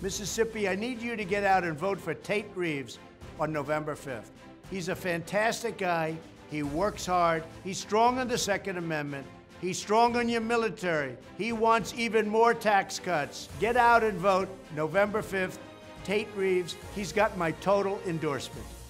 Mississippi, I need you to get out and vote for Tate Reeves on November 5th. He's a fantastic guy. He works hard. He's strong on the Second Amendment. He's strong on your military. He wants even more tax cuts. Get out and vote November 5th. Tate Reeves, he's got my total endorsement.